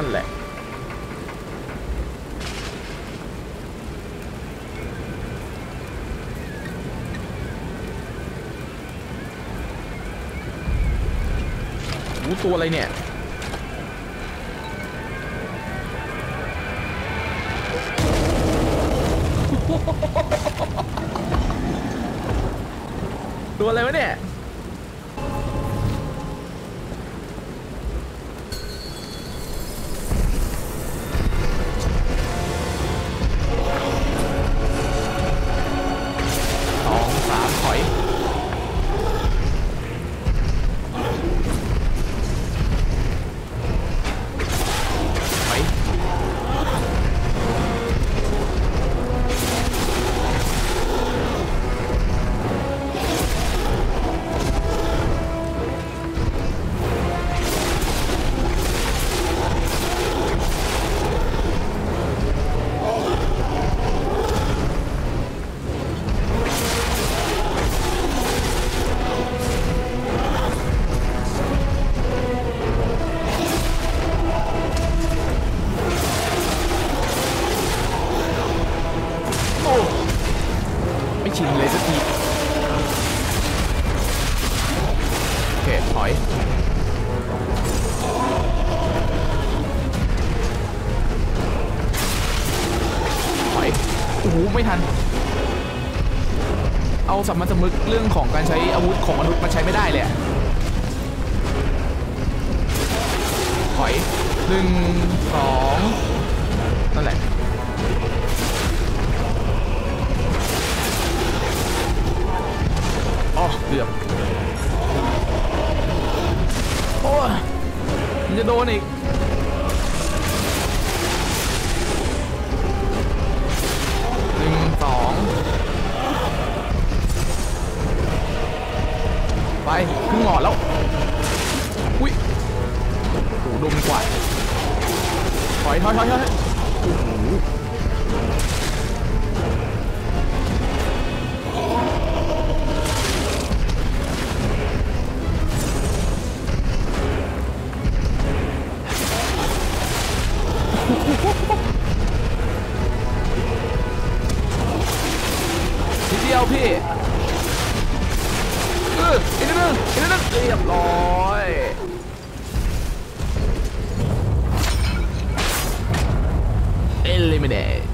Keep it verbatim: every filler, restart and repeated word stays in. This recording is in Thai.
นั่นแหละอู้ตัวอะไรเนี่ยตัวอะไรวะเนี่ยสองสามถอยถอยไม่ชินเลยสักทีโอเคถอยถอยโอ้โหไม่ทันเอาสัมมาสำนึกเรื่องของการใช้อาวุธของมนุษย์มาใช้ไม่ได้เลยถอยหนึ่งสองนั่นแหละอ๋อเกือบโอ้ยมันจะโดนอีกหนึ่งสองไปขึ้นหงอดแล้วอุ้ยโหดมกว่าถอยถอยถอยถอยโอ้โหทีเดียวพี่เอออีกนิดนึงอีกนิดนึงเรียบร้อยเอลิมิเนต